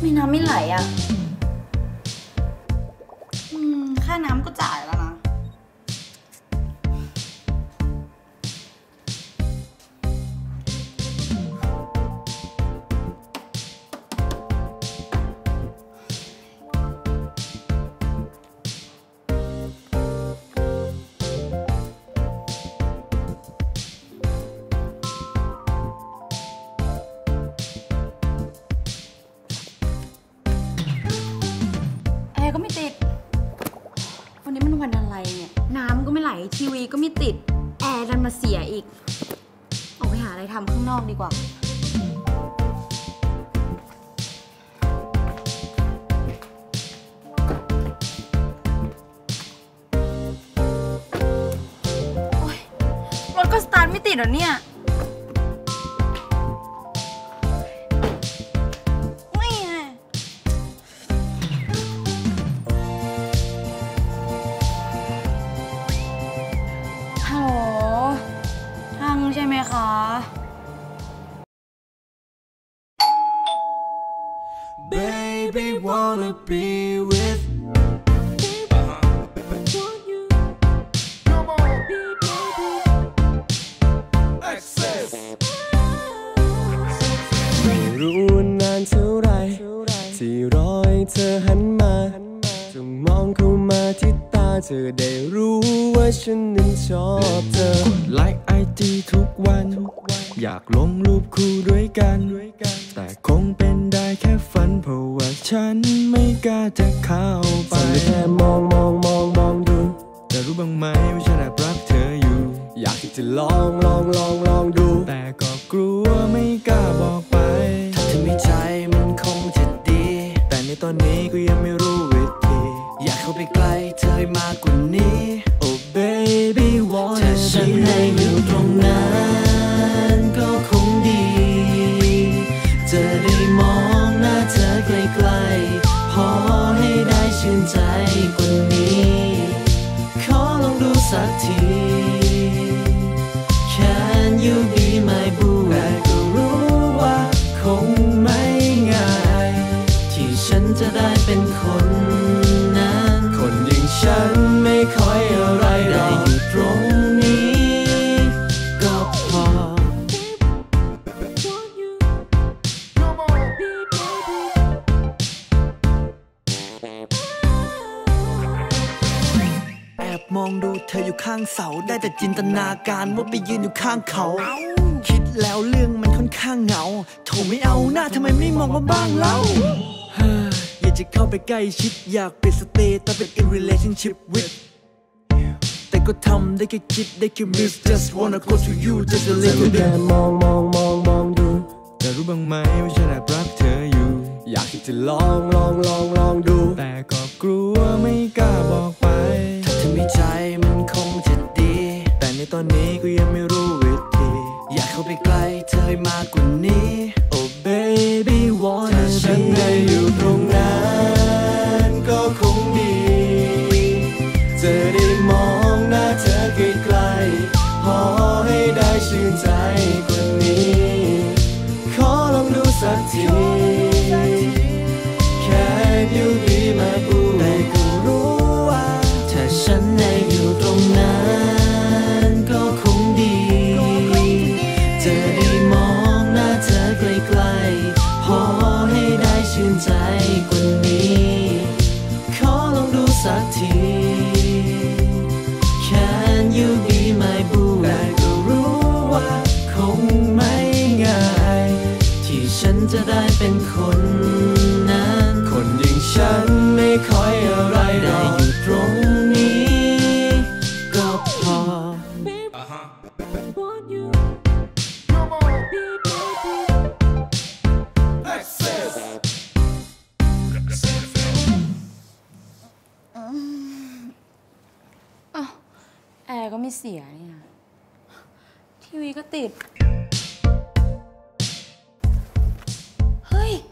ไม่น้ำไม่ไหลอ่ะค่าน้ำก็จ่ายแล้วนะก็ไม่ติดวันนี้มันวันอะไรเนี่ยน้ำก็ไม่ไหลทีวีก็ไม่ติดแอร์ดันมาเสียอีกออกไปหาอะไรทำข้างนอกดีกว่าโอ๊ยรถก็สตาร์ทไม่ติดเหรอเนี่ยใช่ไหมคะ Baby wanna be with ไม่รู้ว่านานเท่าไรที่รอให้เธอหันมาจะมองเข้ามาที่ตาเธอได้รู้ว่าฉันนั้นชอบเธอกดไลค์IGทุกวันอยากลงรูปคู่ด้วยกันแต่คงเป็นได้แค่ฝันเพราะว่าฉันไม่กล้าจะเข้าไปแค่มองดูจะรู้บ้างไหมว่าฉันแอบรักเธออยู่อยากที่จะลองดูแต่ก็กลัวไม่กล้าบอกไปถ้าเธอมีใจมันคงจะดีแต่ในตอนนี้ก็ยังไม่รู้วิธีอยากเข้าไปใกล้เธอมากกว่านี้ Oh baby wanna ถ้าฉันได้อยู่ตรงนั้นก็คงดีจะได้มองหน้าเธอใกล้ๆพอให้ได้ชื่นใจกว่านี้ขอลองดูสักที Can you be my boo แต่ก็รู้ว่าคงไม่ง่ายที่ฉันจะได้เป็นคนนั้นคนอย่างฉันไม่ค่อยอะไรหรอกได้อยู่ตรงนี้ก็พอแอบมองดูเธออยู่ข้างเสาได้แต่จินตนาการว่าไปยืนอยู่ข้างเขาคิดแล้วเรื่องมันค่อนข้างเหงาโถไม่เอาหน้าทำไมไม่มองมาบ้างเล่าอยากจะเข้าไปใกล้ชิดอยากเป็นสเตย์แต่เป็น in relationship with แต่ก็ทำได้แค่คิดได้แค่ miss just wanna go to you just a little bit แค่มองดูจะรู้บ้างไหมว่าฉันแอบรักเธออยู่อยากที่จะลองดูแต่ก็กลัวไม่กล้าบอกไปถ้าเธอมีใจมันคงจะดีแต่ในตอนนี้ก็ยังไม่รู้วิธีอยากเข้าไปใกล้เธอมากกว่านี้ Oh baby wanna ถ้าฉันได้อยู่ตรงนั้นก็คงดีจะได้มองหน้าเธอใกล้ๆพอให้ได้ชื่นใจกว่านี้ขอลองดูสักที Can you be my boo แต่ก็รู้ว่าถ้าฉันได้อยู่ตรงนั้นก็คงดีจะได้มองหน้าเธอใกล้ๆพอให้ได้ชื่นใจกว่านี้ขอลองดูสักที Can you be my boo แต่ก็รู้ว่าคงไม่ง่ายที่ฉันจะได้เป็นคนนั้นคนอย่างฉันไม่ค่อยอะไรหรอกได้อยู่ตรงนี้ก็พอแอร์ก็ไม่เสียเนี่ยทีวีก็ติดเฮ้ย